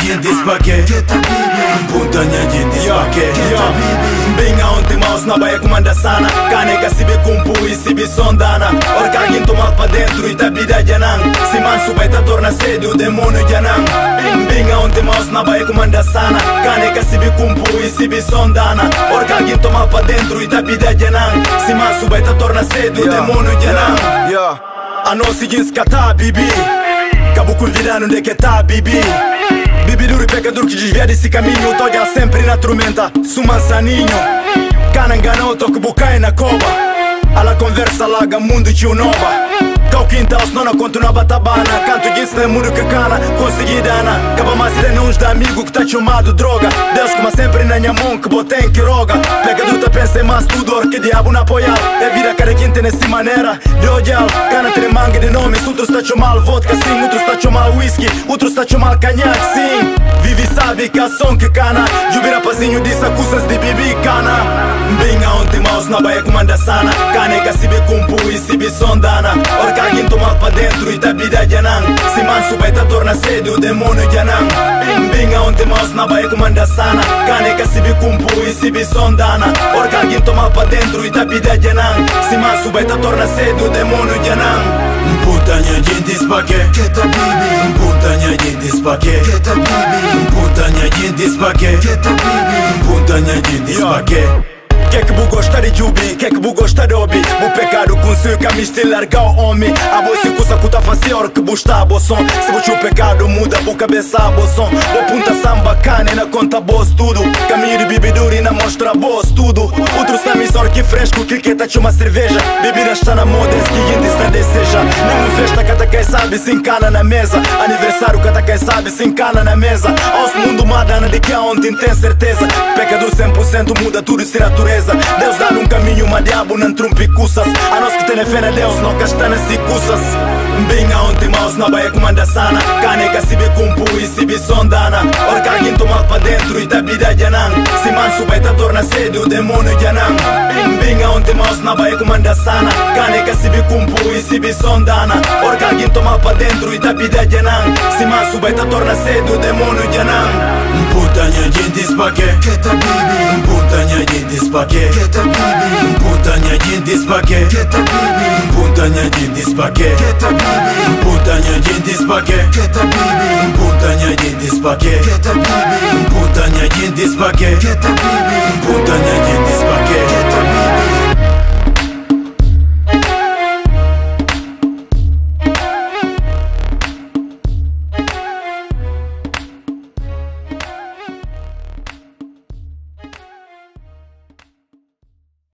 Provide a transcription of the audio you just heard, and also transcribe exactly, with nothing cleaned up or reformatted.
gente spaque Punta nya gente spaque Bem aonde maus na baia comanda sana Canega se be kumpu e se be sondana Orca alguém toma pra dentro e tá vida janang Se manso vai tá torna sede o demônio janang Bem aonde maus na baia comanda sana Canega se be kumpu e se be sondana Orca alguém toma pra dentro e tá vida janang Se manso vai tá torna sede o demônio janang A não se diz que tá bibi Cabo convidando onde que tá bibi Bibi duro e pecador que desvia desse caminho Toga sempre na tormenta, suma saninho Cana enganou, toque bucai na cova Ela conversa larga mundo tio nova Cau quintal, senão não conto na batabana Canto guinso nem mundo que cana, consegui dana Caba mais tem uns de amigo que tá chamado droga Deus como sempre na minha mão que botem que roga Pecador tá pensa em mais tudo, or que diabo não apoiar É vida cada quem tem nessa maneira de odiar Cana tem manga de nomes, outros tá chamado vodka sim Outros tá chamado whisky, outros tá chamado canhaque sim Vive sabe que a som que cana Jubira pazinho disse acusas de bibi cana Bem aonde maus na baia comanda sana Canega se be kumpu e se be sondana Orca alguém toma pra dentro e tá vida janang Se manso vai tá torna sede o demônio janang Bem aonde maus na baia comanda sana Canega se be kumpu e se be sondana Orca alguém toma pra dentro e tá vida janang Se manso vai tá torna sede o demônio janang Punta nya gente spaque Punta nya gente spaque Punta nya gente spaque Punta nya gente spaque Quer que bu gosta de jubi, quer que bu gosta de obi Bu pecado com seu caminho de largar o homem A boa se custa puta fazer que bu está a boção Se bu o pecado muda bu cabeça a boção Bu punta samba cane na conta boas tudo Caminho de bebidura e na mostra boas tudo Outros tá missor que fresco, que que tá uma cerveja Bebida está na moda, esse que gente está deseja Nenhum festa cata quem sabe se encana na mesa Aniversário cata quem sabe se encana na mesa Aos mundo madana de que ontem tem certeza Pecador cem por cento muda tudo e se natureza Deus dá num caminho, mas diabo não trumpe cussas A nós que tem fé na Deus, não castana se cussas Bem aonde maus na baia comanda sana Canega se be kumpu e se be sondana Orca alguém toma pra dentro e tá vida janang Se manso vai tá torna sede o demônio janang Bem aonde maus na baia comanda sana Canega se be kumpu e se be sondana Orca alguém toma pra dentro e tá vida janang Se manso vai tá torna sede o demônio janang Punta nya gente spaque Punta nya gente spaque Punta nya gente spaque Punta nya gente spaque Punta nya gente spaque Punta nya gente spaque Punta nya gente spaque